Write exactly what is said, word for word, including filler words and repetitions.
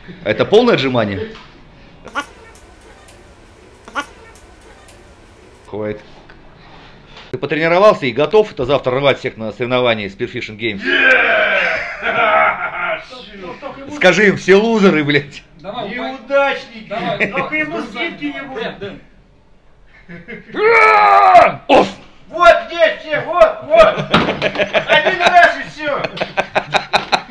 Это полное отжимание? Хватит. Ты потренировался и готов это завтра рвать всех на соревновании Spearfishing Games? Скажи им, все лузеры, блядь. Давай, неудачники. Давай, только ему скидки не будет. Оф! Вот здесь все, вот, вот. Один раз и все.